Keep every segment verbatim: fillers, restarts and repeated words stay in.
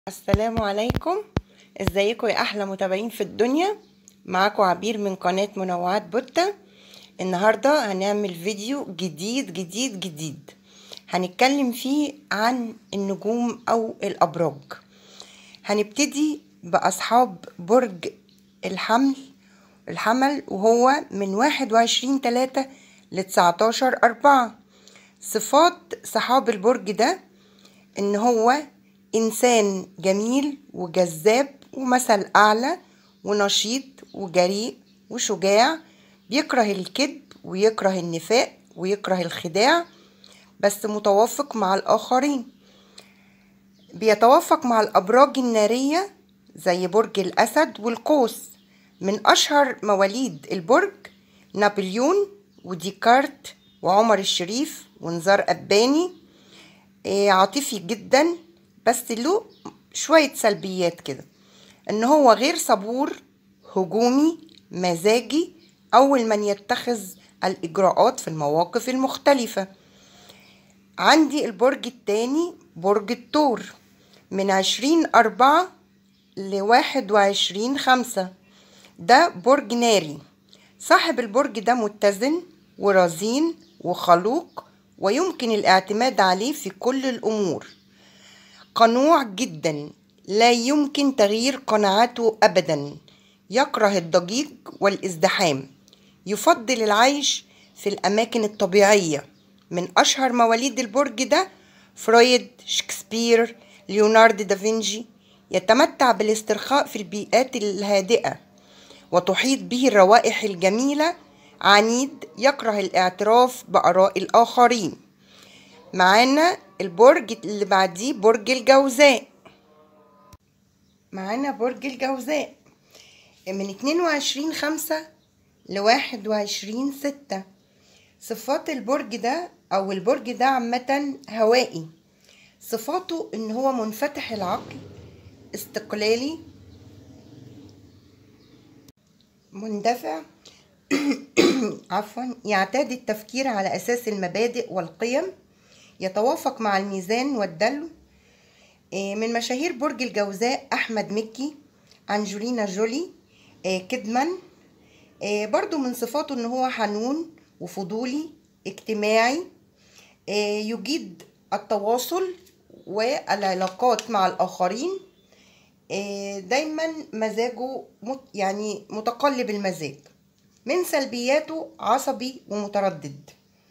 السلام عليكم. ازيكم يا احلى متابعين في الدنيا؟ معاكم عبير من قناة منوعات بوتة. النهاردة هنعمل فيديو جديد جديد جديد هنتكلم فيه عن النجوم او الابراج. هنبتدي باصحاب برج الحمل الحمل وهو من واحد وعشرين تلاتة لتسعتاشر اربعة. صفات صحاب البرج ده ان هو إنسان جميل وجذاب ومثل أعلى ونشيط وجريء وشجاع، بيكره الكذب ويكره النفاق ويكره الخداع، بس متوافق مع الآخرين. بيتوافق مع الأبراج النارية زي برج الأسد والقوس. من أشهر مواليد البرج نابليون وديكارت وعمر الشريف ونزار أباني. عاطفي جدا بس له شوية سلبيات كده، ان هو غير صبور، هجومي، مزاجي، اول من يتخذ الاجراءات في المواقف المختلفة. عندي البرج التاني برج الثور من عشرين اربعة لواحد وعشرين خمسة. ده برج ناري. صاحب البرج ده متزن ورزين وخلوق ويمكن الاعتماد عليه في كل الامور. قنوع جدا، لا يمكن تغيير قناعاته أبدا. يكره الضجيج والازدحام، يفضل العيش في الأماكن الطبيعية. من أشهر مواليد البرج ده فرويد، شكسبير، ليوناردو دافنشي. يتمتع بالاسترخاء في البيئات الهادئة وتحيط به الروائح الجميلة. عنيد، يكره الاعتراف بآراء الآخرين. معانا البرج اللي بعديه برج الجوزاء. معانا برج الجوزاء من اتنين وعشرين خمسة لواحد وعشرين ستة. صفات البرج ده او البرج ده عامة هوائي. صفاته ان هو منفتح العقل، استقلالي، مندفع عفوا يعتاد التفكير على اساس المبادئ والقيم، يتوافق مع الميزان والدلو. من مشاهير برج الجوزاء أحمد مكي، أنجلينا جولي، كيدمان. برضو من صفاته ان هو حنون وفضولي، اجتماعي، يجيد التواصل والعلاقات مع الآخرين. دايما مزاجه يعني متقلب المزاج. من سلبياته عصبي ومتردد.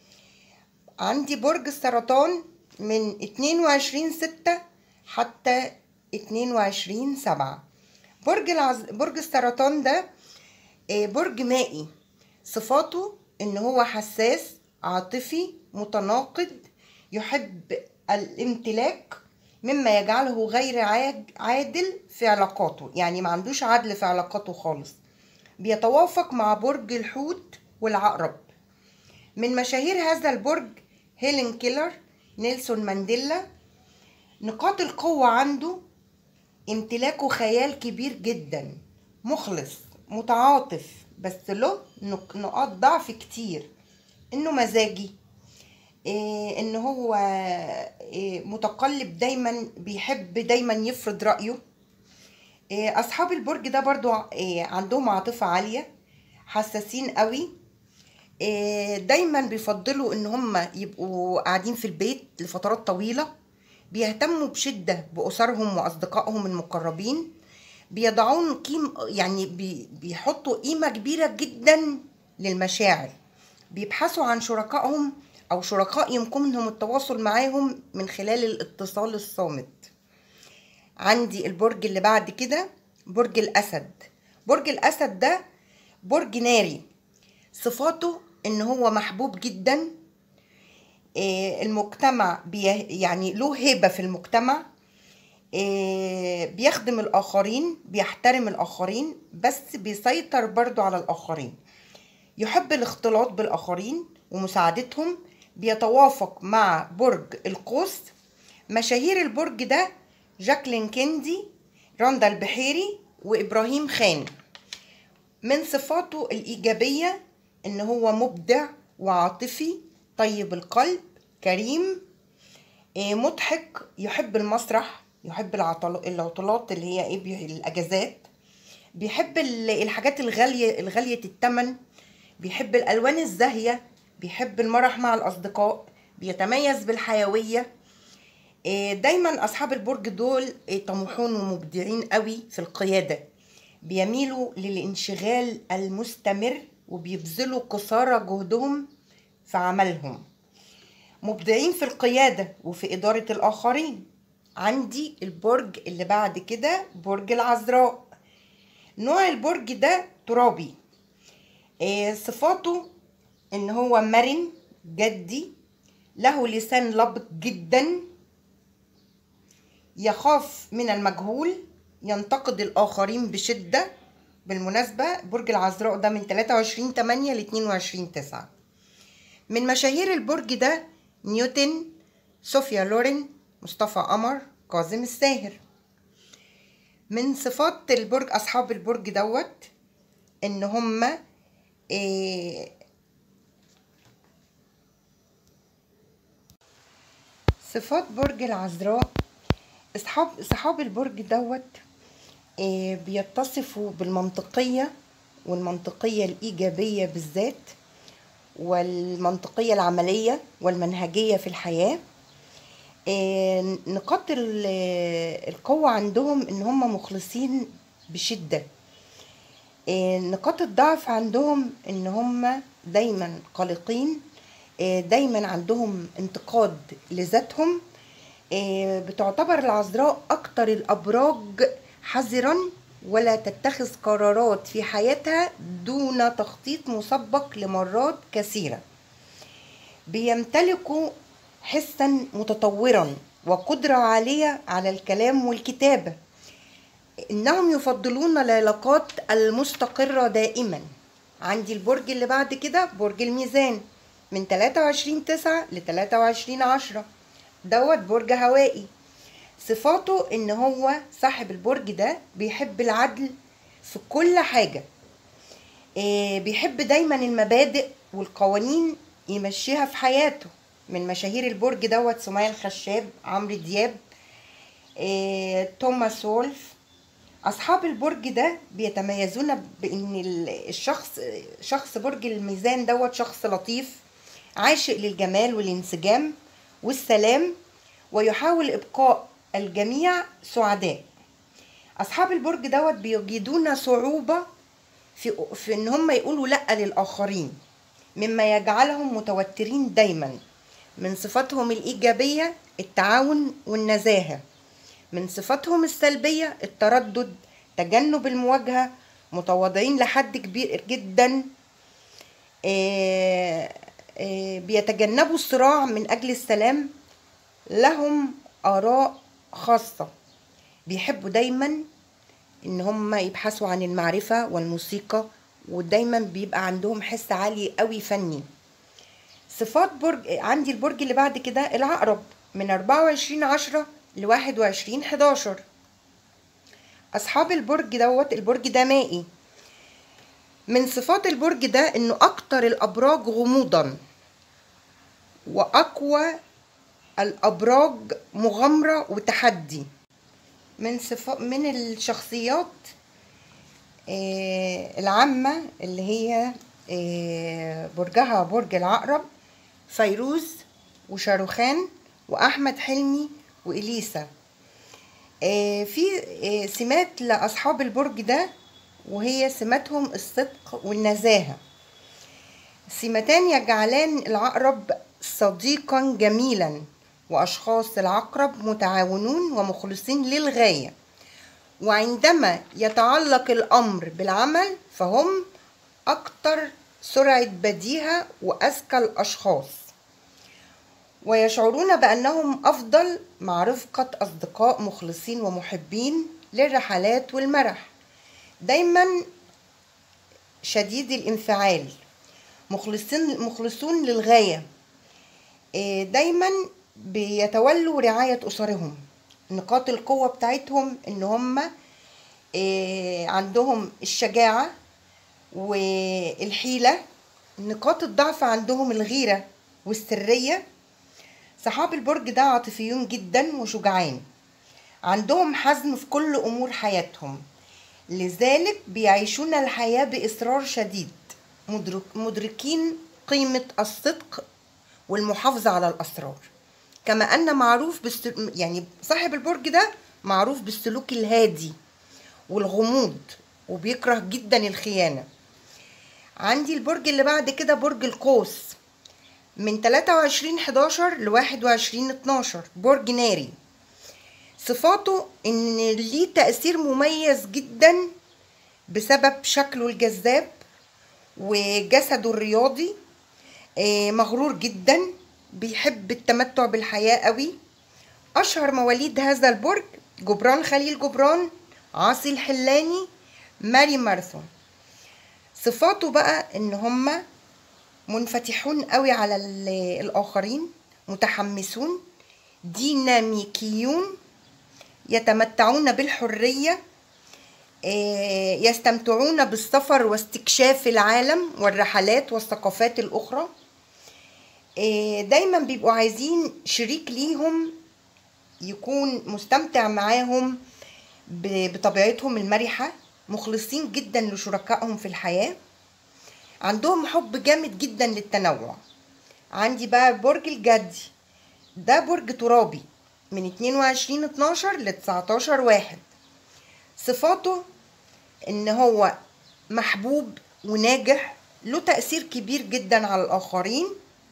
عندي برج السرطان من اتنين وعشرين ستة حتى اتنين وعشرين سبعة. برج العز... برج السرطان ده برج مائي. صفاته ان هو حساس، عاطفي، متناقض، يحب الامتلاك مما يجعله غير عادل في علاقاته، يعني ما عندوش عدل في علاقاته خالص. بيتوافق مع برج الحوت والعقرب. من مشاهير هذا البرج هيلين كيلر، نيلسون مانديلا. نقاط القوة عنده امتلاكه خيال كبير جدا، مخلص، متعاطف، بس له نقاط ضعف كتير. انه مزاجي، إيه ان هو إيه متقلب، دايما بيحب دايما يفرض رأيه. إيه اصحاب البرج ده برضو إيه عندهم عاطفة عالية، حساسين قوي. إيه دايما بيفضلوا ان هم يبقوا قاعدين في البيت لفترات طويلة. بيهتموا بشدة بأسرهم وأصدقائهم المقربين. بيضعون قيم يعني بي بيحطوا قيمة كبيرة جدا للمشاعر. بيبحثوا عن شركائهم أو شركاء يمكنهم التواصل معاهم من خلال الاتصال الصامت. عندي البرج اللي بعد كده برج الأسد. برج الأسد ده برج ناري. صفاته إن هو محبوب جدا. المجتمع يعني له هيبة في المجتمع. بيخدم الآخرين، بيحترم الآخرين، بس بيسيطر برضو على الآخرين. يحب الاختلاط بالآخرين ومساعدتهم. بيتوافق مع برج القوس. مشاهير البرج ده جاكلين كيندي، رندا البحيري، وإبراهيم خان. من صفاته الإيجابية إن هو مبدع وعاطفي، طيب القلب، كريم، مضحك، يحب المسرح، يحب العطل... العطلات اللي هي ايه بي- الاجازات. بيحب ال- الحاجات الغالية الغالية التمن. بيحب الالوان الزاهية. بيحب المرح مع الاصدقاء. بيتميز بالحيوية. إيه، دايما اصحاب البرج دول إيه، طموحون ومبدعين قوي في القيادة. بيميلوا للانشغال المستمر وبيبذلوا قصارى جهدهم في عملهم. مبدعين في القيادة وفي إدارة الآخرين. عندي البرج اللي بعد كده برج العذراء. نوع البرج ده ترابي. إيه صفاته؟ ان هو مرن، جدي، له لسان لبق جدا، يخاف من المجهول، ينتقد الآخرين بشدة. بالمناسبة برج العذراء ده من ثلاثة وعشرين تمانية ل اتنين وعشرين تسعة. من مشاهير البرج ده نيوتن، صوفيا لورين، مصطفى قمر، كاظم الساهر. من صفات البرج أصحاب البرج دوت إن هما إيه صفات برج العذراء. أصحاب صحاب البرج دوت إيه بيتصفوا بالمنطقية، والمنطقية الإيجابية بالذات، والمنطقية العملية والمنهجية في الحياة. إيه نقاط القوة عندهم إن هم مخلصين بشدة. إيه نقاط الضعف عندهم إن هم دايما قلقين، إيه دايما عندهم انتقاد لذاتهم. إيه بتعتبر العذراء أكتر الأبراج حذرا، ولا تتخذ قرارات في حياتها دون تخطيط مسبق لمرات كثيرة. بيمتلكوا حسا متطورا وقدرة عالية على الكلام والكتابة. إنهم يفضلون العلاقات المستقرة دائما. عندي البرج اللي بعد كده برج الميزان من ثلاثة وعشرين تسعة ل ثلاثة وعشرين عشرة. دوت برج هوائي. صفاته ان هو صاحب البرج ده بيحب العدل في كل حاجة. إيه بيحب دايما المبادئ والقوانين يمشيها في حياته. من مشاهير البرج دوت سمية الخشاب، عمرو دياب، إيه توماس وولف. اصحاب البرج ده بيتميزون بان الشخص شخص برج الميزان دوت شخص لطيف، عاشق للجمال والانسجام والسلام، ويحاول ابقاء الجميع سعداء. اصحاب البرج دوت بيجدون صعوبة في, في ان هم يقولوا لا للاخرين، مما يجعلهم متوترين دايما. من صفاتهم الايجابية التعاون والنزاهة. من صفاتهم السلبية التردد، تجنب المواجهة، متواضعين لحد كبير جدا. آه، آه، بيتجنبوا الصراع من أجل السلام. لهم آراء خاصة. بيحبوا دايما إن هم يبحثوا عن المعرفة والموسيقى، ودايما بيبقى عندهم حس عالي قوي فني. صفات برج عندي البرج اللي بعد كده العقرب من أربعة وعشرين عشرة ل واحد وعشرين حداشر. اصحاب البرج دوت البرج ده مائي. من صفات البرج ده انه اكتر الابراج غموضا، واقوى الابراج مغامرة وتحدي. من صفات من الشخصيات آه العامة اللي هي آه برجها برج العقرب فيروز وشاروخان واحمد حلمي واليسا. آه في آه سمات لاصحاب البرج ده، وهي سماتهم الصدق والنزاهة. سمتان يجعلان العقرب صديقا جميلا، واشخاص العقرب متعاونون ومخلصين للغاية. وعندما يتعلق الامر بالعمل فهم اكتر سرعة بديهة واذكى الاشخاص، ويشعرون بانهم افضل مع رفقة اصدقاء مخلصين ومحبين للرحلات والمرح. دايما شديد الانفعال، مخلصين مخلصون للغاية. دايما بيتولوا رعاية أسرهم. نقاط القوة بتاعتهم ان هم عندهم الشجاعة والحيلة. نقاط الضعف عندهم الغيرة والسرية. صحاب البرج ده عاطفيون جدا وشجعان. عندهم حزم في كل أمور حياتهم، لذلك بيعيشون الحياة بإصرار شديد، مدرك مدركين قيمة الصدق والمحافظة على الأسرار. كما أن معروف بالسل... يعني صاحب البرج ده معروف بالسلوك الهادي والغموض، وبيكره جدا الخيانة. عندي البرج اللي بعد كده برج القوس، من تلاتة وعشرين حداشر ل واحد وعشرين اتناشر، برج ناري. صفاته ان ليه تأثير مميز جدا بسبب شكله الجذاب وجسده الرياضي، مغرور جدا، بيحب التمتع بالحياة قوي. اشهر مواليد هذا البرج جبران خليل جبران، عاصي الحلاني، ماري ماراثون. صفاته بقى ان هما منفتحون قوي على الاخرين، متحمسون، ديناميكيون، يتمتعون بالحرية، يستمتعون بالسفر واستكشاف العالم والرحلات والثقافات الأخرى. دايما بيبقوا عايزين شريك ليهم يكون مستمتع معاهم بطبيعتهم المرحة، مخلصين جدا لشركائهم في الحياة، عندهم حب جامد جدا للتنوع. عندي بقى برج الجدي، ده برج ترابي، من اتنين وعشرين اتناشر ل تسعتاشر واحد. صفاته ان هو محبوب وناجح، له تأثير كبير جدا على الآخرين،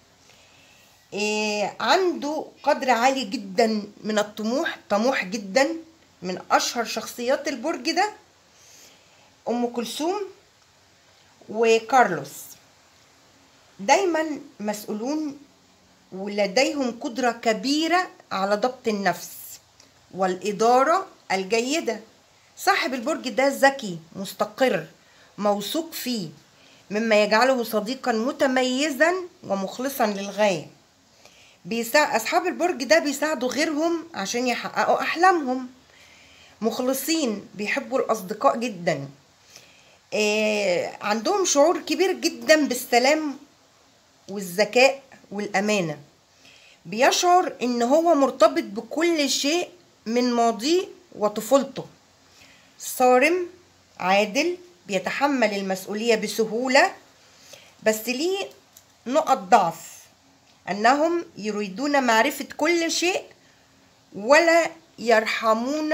إيه عنده قدر عالي جدا من الطموح، طموح جدا. من أشهر شخصيات البرج ده أم كلثوم وكارلوس. دايما مسؤولون ولديهم قدرة كبيرة على ضبط النفس والإدارة الجيدة. صاحب البرج ده ذكي، مستقر، موثوق فيه، مما يجعله صديقا متميزا ومخلصا للغاية. بيساعد أصحاب البرج ده بيساعدوا غيرهم عشان يحققوا أحلامهم، مخلصين، بيحبوا الأصدقاء جدا. آه عندهم شعور كبير جدا بالسلام والذكاء والأمانة. بيشعر إن هو مرتبط بكل شيء من ماضيه وطفولته. صارم، عادل، بيتحمل المسؤولية بسهولة، بس ليه نقط ضعف، أنهم يريدون معرفة كل شيء ولا يرحمون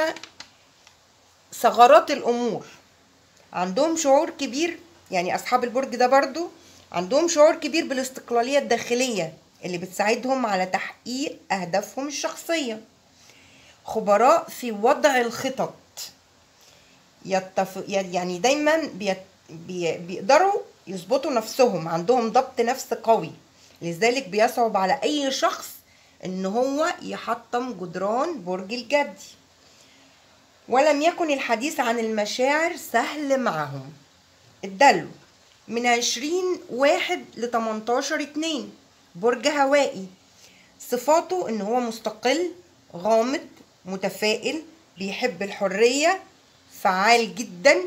ثغرات الأمور. عندهم شعور كبير، يعني أصحاب البرج ده برضو عندهم شعور كبير بالاستقلالية الداخلية اللي بتساعدهم على تحقيق أهدافهم الشخصية. خبراء في وضع الخطط، يتف... يعني دايما بي... بي... بيقدروا يظبطوا نفسهم، عندهم ضبط نفس قوي، لذلك بيصعب على أي شخص إن هو يحطم جدران برج الجدي. ولم يكن الحديث عن المشاعر سهل معهم. الدلو، من عشرين واحد ل تمنتاشر اتنين، برج هوائي. صفاته ان هو مستقل، غامض، متفائل، بيحب الحرية، فعال جدا.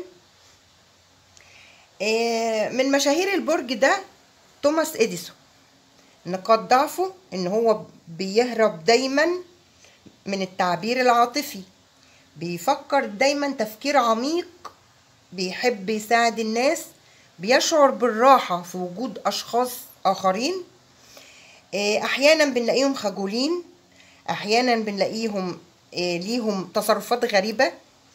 من مشاهير البرج ده توماس اديسون. نقاط ضعفه ان هو بيهرب دايما من التعبير العاطفي، بيفكر دايما تفكير عميق، بيحب يساعد الناس، بيشعر بالراحة في وجود أشخاص آخرين. أحيانا بنلاقيهم خجولين، أحيانا بنلاقيهم ليهم تصرفات غريبة،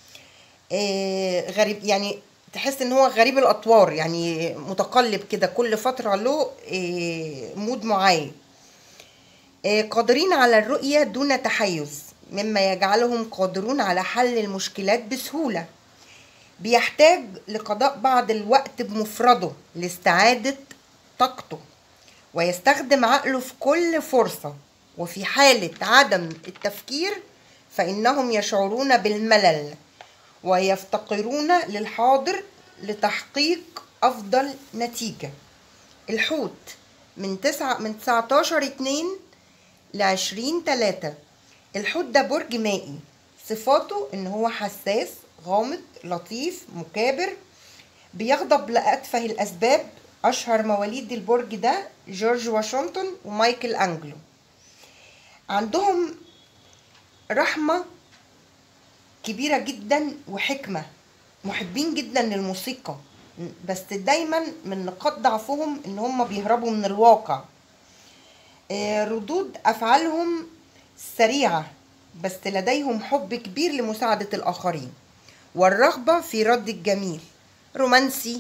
غريب يعني تحس ان هو غريب الأطوار، يعني متقلب كده، كل فترة له مود معين. قادرين على الرؤية دون تحيز، مما يجعلهم قادرون على حل المشكلات بسهولة. بيحتاج لقضاء بعض الوقت بمفرده لاستعادة طاقته، ويستخدم عقله في كل فرصة، وفي حالة عدم التفكير فإنهم يشعرون بالملل ويفتقرون للحاضر لتحقيق أفضل نتيجة. الحوت، من تسعة من تسعتاشر اتنين ل عشرين تلاتة. الحوت ده برج مائي. صفاته ان هو حساس، غامض، لطيف، مكابر، بيغضب لأتفه الأسباب. أشهر مواليد البرج ده جورج واشنطن ومايكل أنجلو. عندهم رحمة كبيرة جدا وحكمة، محبين جدا للموسيقى، بس دايما من نقاط ضعفهم ان هم بيهربوا من الواقع. ردود افعالهم سريعة، بس لديهم حب كبير لمساعدة الاخرين والرغبة في رد الجميل. رومانسي،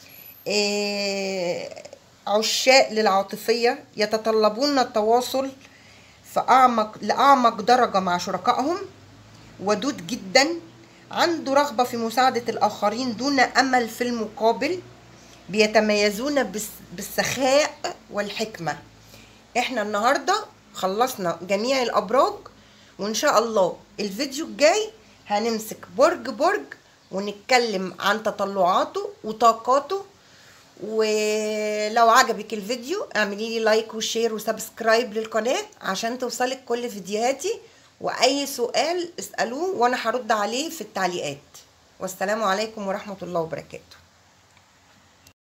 عشاق للعاطفية، يتطلبون التواصل في أعمق لأعمق درجة مع شركائهم. ودود جدا، عنده رغبة في مساعدة الآخرين دون أمل في المقابل. بيتميزون بالسخاء والحكمة. احنا النهاردة خلصنا جميع الأبراج، وإن شاء الله الفيديو الجاي هنمسك برج برج ونتكلم عن تطلعاته وطاقاته. ولو عجبك الفيديو اعملي لي لايك وشير وسبسكرايب للقناة عشان توصلك كل فيديوهاتي، واي سؤال اسألوه وانا هرد عليه في التعليقات. والسلام عليكم ورحمة الله وبركاته.